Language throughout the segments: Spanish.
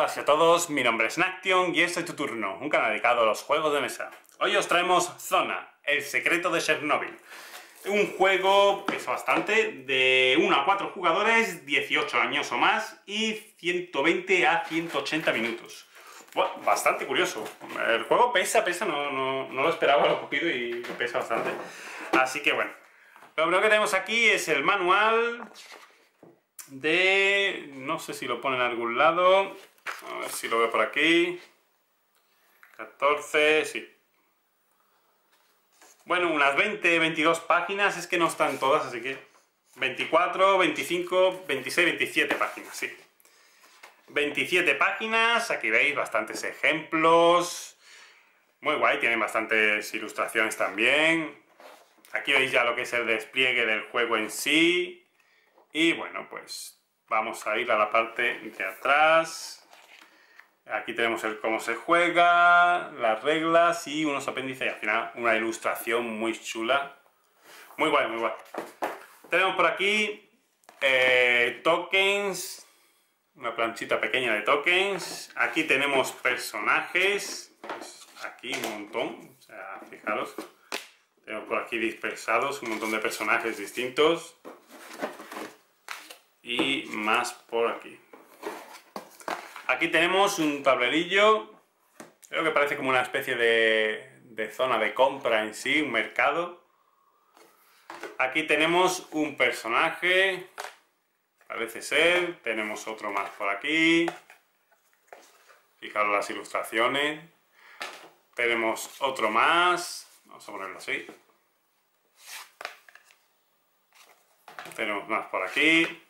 todas y a todos, mi nombre es Naction y este es Tu Turno, un canal dedicado a los juegos de mesa. Hoy os traemos Zona, el secreto de Chernobyl. Un juego, pesa bastante, de 1 a 4 jugadores, 18 años o más y 120 a 180 minutos. Bueno, bastante curioso. El juego pesa, no lo esperaba, lo he cogido y pesa bastante. Así que bueno, lo primero que tenemos aquí es el manual de... no sé si lo pone en algún lado, a ver si lo veo por aquí. 14, sí. Bueno, unas 20, 22 páginas, es que no están todas, así que 24, 25, 26, 27 páginas, sí. 27 páginas, aquí veis bastantes ejemplos. Muy guay, tienen bastantes ilustraciones también. Aquí veis ya lo que es el despliegue del juego en sí. Y bueno, pues vamos a ir a la parte de atrás. Aquí tenemos el cómo se juega, las reglas y unos apéndices y al final una ilustración muy chula. Muy guay, muy guay. Tenemos por aquí tokens, una planchita pequeña de tokens. Aquí tenemos personajes, pues aquí un montón, o sea, fijaros. Tenemos por aquí dispersados un montón de personajes distintos. Y más por aquí. Aquí tenemos un tablerillo, creo que parece como una especie de zona de compra en sí, un mercado. Aquí tenemos un personaje, parece ser, tenemos otro más por aquí. Fijaros las ilustraciones. Tenemos otro más, vamos a ponerlo así. Tenemos más por aquí.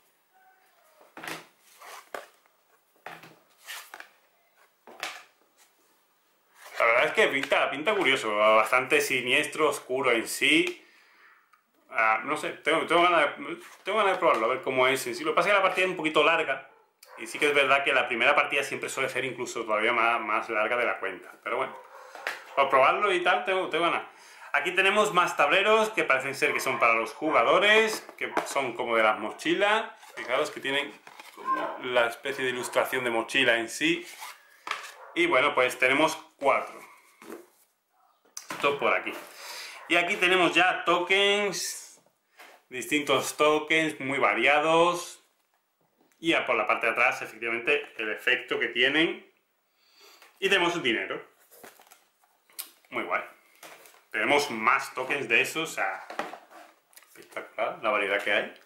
La verdad es que pinta curioso, bastante siniestro, oscuro en sí. No sé, tengo ganas de probarlo, a ver cómo es en sí. Lo que pasa es que la partida es un poquito larga. Y sí que es verdad que la primera partida siempre suele ser incluso todavía más larga de la cuenta. Pero bueno, por probarlo y tal, tengo ganas. Aquí tenemos más tableros que parecen ser que son para los jugadores, que son como de las mochilas. Fijaros que tienen como la especie de ilustración de mochila en sí. Y bueno, pues tenemos 4. Esto por aquí. Y aquí tenemos ya tokens, distintos tokens muy variados. Y por la parte de atrás, efectivamente, el efecto que tienen. Y tenemos dinero. Muy guay. Tenemos más tokens de esos, o sea, espectacular la variedad que hay.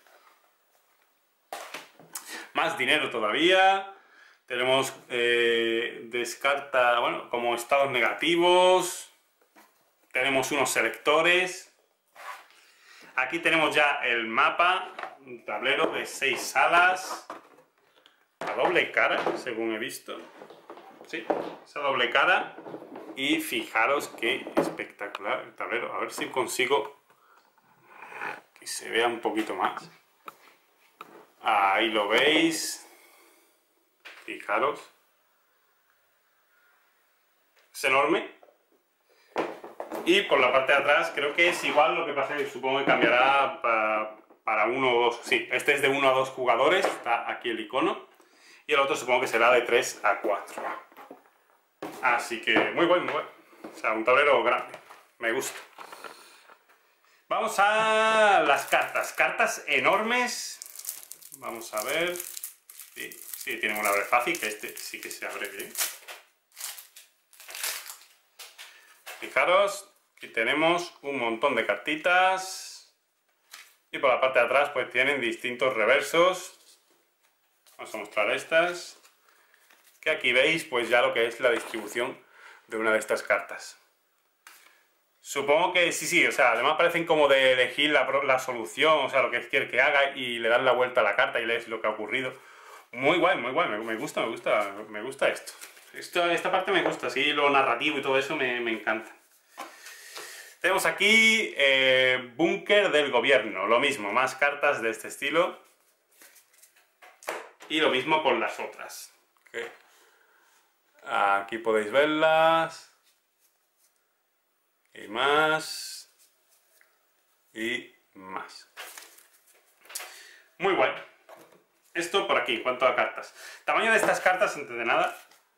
Más dinero todavía. Tenemos descarta, bueno, como estados negativos. Tenemos unos selectores. Aquí tenemos ya el mapa, un tablero de 6 salas. A doble cara, según he visto. Sí, esa doble cara. Y fijaros qué espectacular el tablero. A ver si consigo que se vea un poquito más. Ahí lo veis. Fijaros. Es enorme. Y por la parte de atrás creo que es igual, lo que pasa es que supongo que cambiará para 1 o 2. Sí, este es de 1 a 2 jugadores, está aquí el icono. Y el otro supongo que será de 3 a 4. Así que muy bueno, muy bueno. O sea, un tablero grande. Me gusta. Vamos a las cartas. Cartas enormes. Vamos a ver. Sí, tienen un abre fácil, que este sí que se abre bien. Fijaros, aquí tenemos un montón de cartitas. Y por la parte de atrás pues tienen distintos reversos. Vamos a mostrar estas. Que aquí veis pues ya lo que es la distribución de una de estas cartas. Supongo que sí, o sea, además parecen como de elegir la solución, o sea, lo que quiere que haga y le dan la vuelta a la carta y lees lo que ha ocurrido. Muy guay, me gusta esto. Esta parte me gusta, sí, lo narrativo y todo eso me encanta. Tenemos aquí Búnker del Gobierno, lo mismo, más cartas de este estilo. Y lo mismo con las otras. Okay. Aquí podéis verlas. Y más. Y más. Muy bueno. Esto por aquí en cuanto a cartas. Tamaño de estas cartas, antes de nada,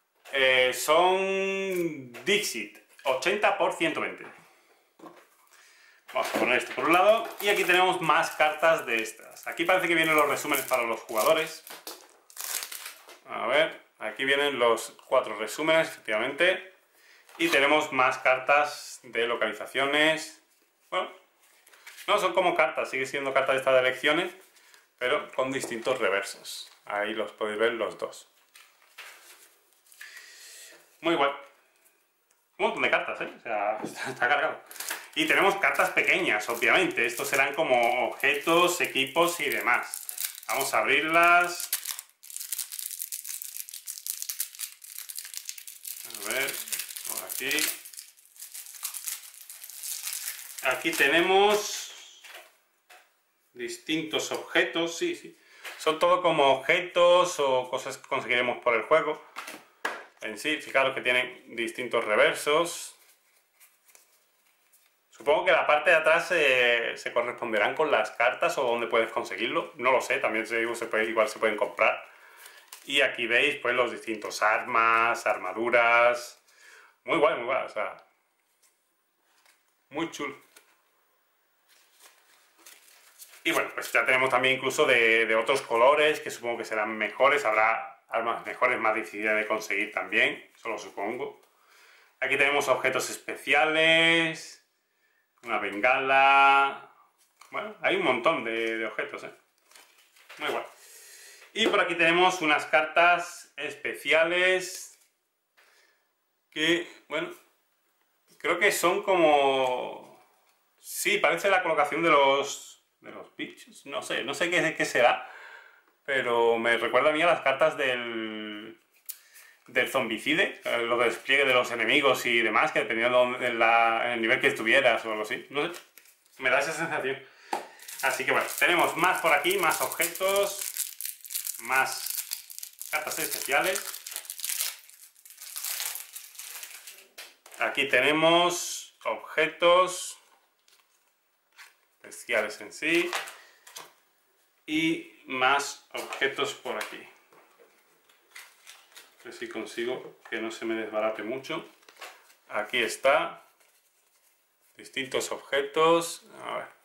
son Dixit, 80 por 120. Vamos a poner esto por un lado. Y aquí tenemos más cartas de estas. Aquí parece que vienen los resúmenes para los jugadores. A ver, aquí vienen los 4 resúmenes, efectivamente. Y tenemos más cartas de localizaciones. Bueno, no son como cartas, sigue siendo cartas de estas de elecciones, pero con distintos reversos. Ahí los podéis ver los dos. Muy bueno. Un montón de cartas, ¿eh? O sea, está cargado. Y tenemos cartas pequeñas, obviamente. Estos serán como objetos, equipos y demás. Vamos a abrirlas. A ver, por aquí. Aquí tenemos distintos objetos, sí. Son todo como objetos o cosas que conseguiremos por el juego. En sí, fijaros que tienen distintos reversos. Supongo que la parte de atrás se corresponderán con las cartas o donde puedes conseguirlo. No lo sé, también igual se pueden comprar. Y aquí veis pues los distintos armas, armaduras. Muy guay, o sea, muy chulo. Y bueno, pues ya tenemos también incluso de otros colores que supongo que serán mejores. Habrá armas mejores, más difíciles de conseguir también, eso lo supongo. Aquí tenemos objetos especiales. Una bengala. Bueno, hay un montón de objetos, ¿eh? Muy bueno. Y por aquí tenemos unas cartas especiales que, bueno, creo que son como... Sí, parece la colocación de los bichos. No sé qué será, pero me recuerda a mí a las cartas del zombicide, los despliegues de los enemigos y demás, que dependiendo en el nivel que estuvieras o algo así. No sé, me da esa sensación. Así que bueno, tenemos más por aquí, más objetos, más cartas especiales. Aquí tenemos objetos especiales en sí y más objetos por aquí. A ver si consigo que no se me desbarate mucho. Aquí está. Distintos objetos. A ver.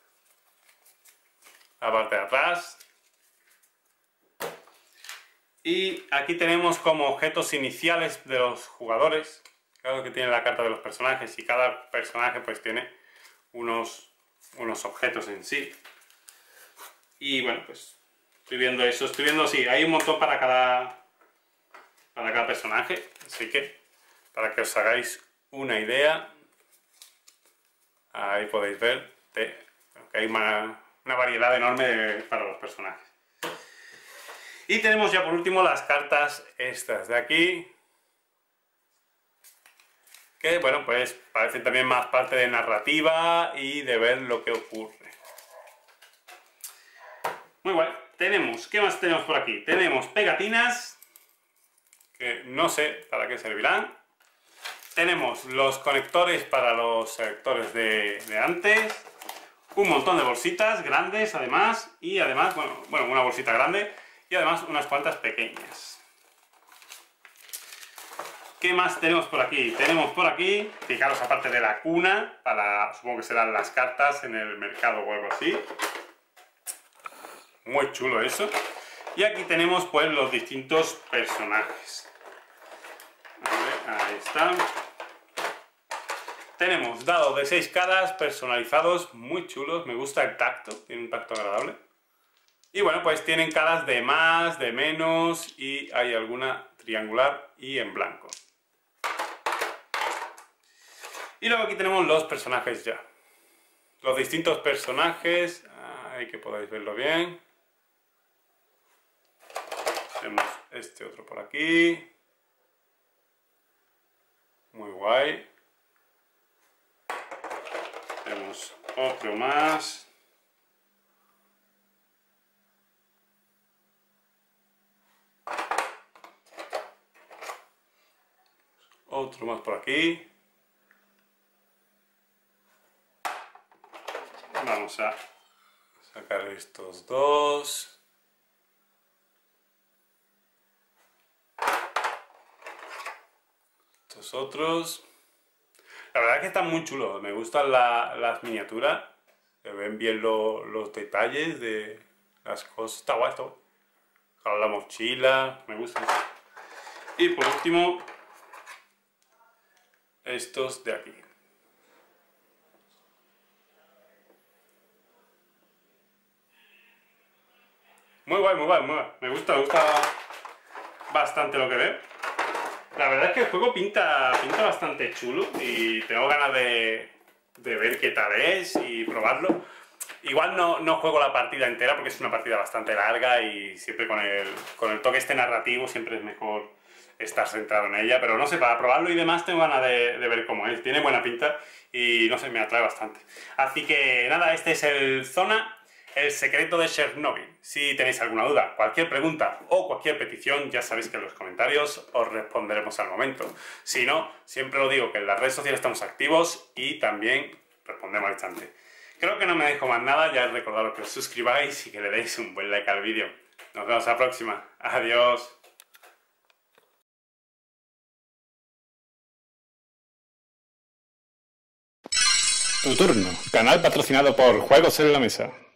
La parte de atrás. Y aquí tenemos como objetos iniciales de los jugadores. Claro que tiene la carta de los personajes y cada personaje pues tiene unos objetos en sí. Y bueno, pues estoy viendo eso. Estoy viendo, sí, hay un montón para cada personaje, así que para que os hagáis una idea, ahí podéis ver que hay una variedad enorme para los personajes. Y tenemos ya por último las cartas estas de aquí, que bueno, pues parecen también más parte de narrativa y de ver lo que ocurre. Muy bueno. ¿Qué más tenemos por aquí? Tenemos pegatinas, que no sé para qué servirán. Tenemos los conectores para los selectores de antes. Un montón de bolsitas grandes además. Y además, bueno, una bolsita grande. Y además unas cuantas pequeñas. ¿Qué más tenemos por aquí? Tenemos por aquí, fijaros, aparte de la cuna, supongo que serán las cartas en el mercado o algo así. Muy chulo eso. Y aquí tenemos pues los distintos personajes. A ver, ahí están. Tenemos dados de 6 caras personalizados, muy chulos. Me gusta el tacto, tiene un tacto agradable. Y bueno, pues tienen caras de más, de menos y hay alguna triangular y en blanco. Y luego aquí tenemos los personajes ya. Los distintos personajes, ahí que podáis verlo bien. Tenemos este otro por aquí. Muy guay. Tenemos otro más. Otro más por aquí. Vamos a sacar estos dos. Estos otros... La verdad es que están muy chulos, me gustan las miniaturas, se ven bien los detalles de las cosas, está guay, está guay. Ahora la mochila, me gusta. Y por último, estos de aquí. Muy guay, muy guay, muy guay. Me gusta bastante lo que veo. La verdad es que el juego pinta bastante chulo y tengo ganas de ver qué tal es y probarlo. Igual no juego la partida entera porque es una partida bastante larga y siempre con el toque este narrativo siempre es mejor estar centrado en ella, pero no sé, para probarlo y demás tengo ganas de ver cómo es. Tiene buena pinta y no sé, me atrae bastante. Así que nada, este es el Zona, el secreto de Chernobyl. Si tenéis alguna duda, cualquier pregunta o cualquier petición, ya sabéis que en los comentarios os responderemos al momento. Si no, siempre lo digo que en las redes sociales estamos activos y también respondemos al instante. Creo que no me dejo más nada, ya recordaros que os suscribáis y que le deis un buen like al vídeo. Nos vemos a la próxima. Adiós. Tu turno. Canal patrocinado por Juegos en la Mesa.